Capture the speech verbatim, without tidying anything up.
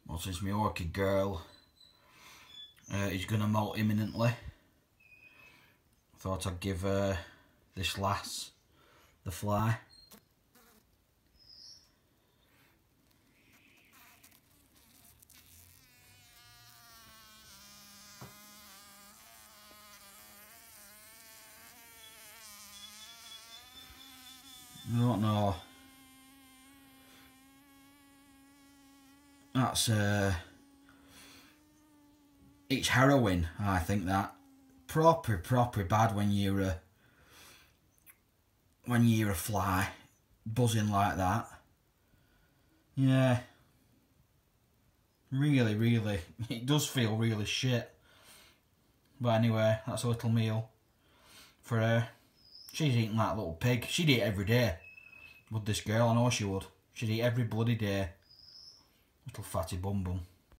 well, since my orchid girl uh, is going to molt imminently, I thought I'd give uh, this lass the fly. I don't know. That's uh, it's harrowing. I think that proper, proper bad when you're a when you're a fly buzzing like that. Yeah, really, really, it does feel really shit. But anyway, that's a little meal for her. She's eating like a little pig. She'd eat every day. Would this girl? I know she would. She'd eat every bloody day. Little fatty bum bum.